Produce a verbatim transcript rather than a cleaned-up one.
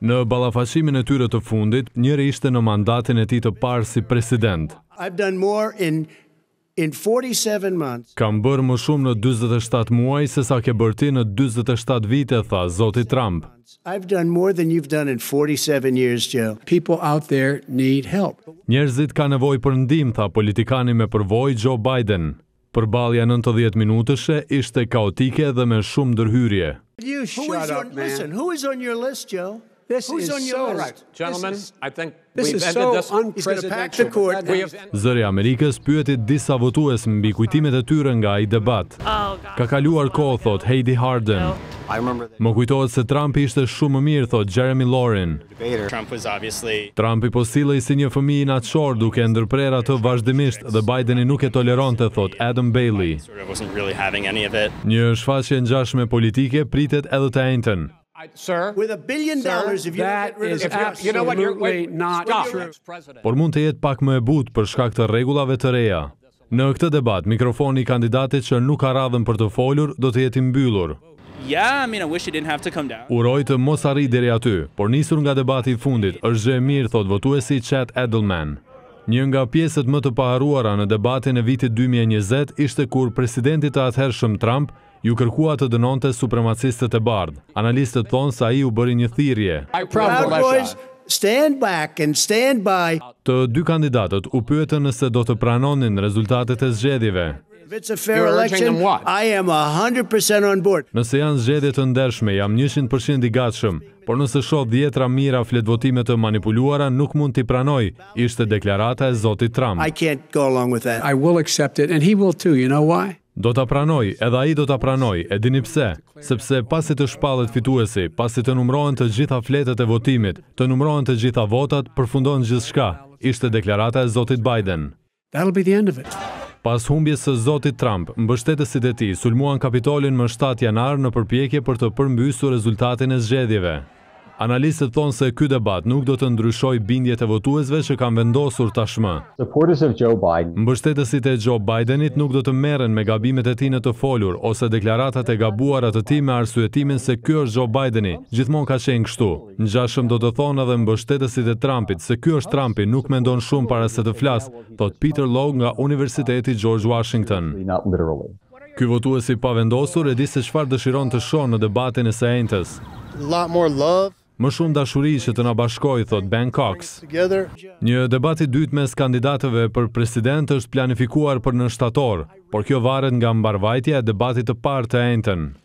Në ballafaqimin e tyre të fundit, njëri ishte në mandatin e tij të parë si president. I've done more in in forty-seven months. Kam bërë më shumë në dyzet e shtatë muaj se sa ke bërë ti në dyzet e shtatë vite, tha zoti Trump. I've done more than you've done in forty-seven years, Joe. People out there need help. Njerëzit ka nevojë për ndihmë, tha politikani me përvojë Joe Biden. Përballja nëntëdhjetë minutëshe ishte kaotike dhe me shumë ndërhyrje. You shut up, man. Listen, who is on your list, Joe? This Who's is on your so list? right. Gentlemen, I think This we've is ended so this. unprecedented. Court. We have Zëri i Amerikës pyeti disa votues mbi kujtimet e tyre nga ai debat. Oh, Ka kaluar kohë, thot Heidi Harden. I remember that Më kujtohet se Trumpi ishte shumë më mirë, thot Jeremy Lauren. debater. Trump was obviously Trumpi po sillej si një fëmijë i natshor duke ndërprer atë vazhdimisht dhe Bideni nuk e toleronte, thot Adam Bailey. sort of wasn't really having any of it. Një shfaqje ngjashme politike pritet edhe të njëjtën. I, sir, With a billion sir, dollars, if you don't that get rid of is the Trump- absolutely you know what, you're, wait, not stop. true. President. Por mund të jetë pak më e butë për shkak të rregullave të reja. Në këtë debat, mikrofoni i kandidatit që nuk ka radhën për të folur do të jetë i mbyllur. Yeah, I mean, I wish he didn't have to come down. Uroj të mos arrijë deri aty, por nisur nga debati i fundit, është gjë e mirë, thot votuesi Chad Edelman. Një nga pjesët më të paharuara në debatin e vitit dy mijë e njëzet ishte kur presidenti të atëhershëm Trump ju kërkua të dënonte supremacistët e bardhë. Analistët thonë se ai u bëri një thirrje. I Proud proud Boys, stand back and stand by. Të dy kandidatët u pyetën nëse do të pranonin rezultatet e zgjedhjeve. If it's a fair You're urging election, them what? I am one hundred percent on board. Nëse janë zgjedhje të ndershme, jam njëqind përqind i gatshëm, por nëse shoh dhjetra mijëra fletvotime të manipuluara, nuk mund t'i pranoj, ishte deklarata e zotit Trump. I can't go along with that. I will accept it, and he will too. You know why? Do ta pranoj, edhe ai do ta pranoj, e dini pse? Sepse pasi të shpallet fituesi, pasi të numërohen të gjitha fletët e votimit, të numërohen të gjitha votat, përfundon gjithçka, ishte deklarata e zotit Biden. That'll be the end of it. Pas humbjes së zotit Trump, mbështetësit e tij sulmuan Kapitolin më shtatë janar në përpjekje për të përmbysur rezultatin e zgjedhjeve. Analistët thonë se ky debat nuk do të ndryshojë bindjet e votuesve që kanë vendosur tashmë. Supporters of Joe Biden Mbështetësit e Joe Bidenit nuk do të merren me gabimet e tij në të folur ose deklaratat e gabuara të tij me arsyetimin se ky është Joe Bideni, gjithmonë ka qenë kështu. Ngjashëm do të thonë edhe mbështetësit e Trumpit se ky është Trumpi, nuk mendon shumë para se të flas, thot Peter Lowe nga Universiteti George Washington. not literally. Ky votues i pavendosur e di se çfarë dëshiron të shohë në debatin e së njëjtës. A lot more love Më shumë dashuri që të na bashkojë, thot Ben Cox. together. Një debat i dytë mes kandidatëve për president është planifikuar për në shtator, por kjo varet nga mbarvajtja e debatit të parë të njëjtën.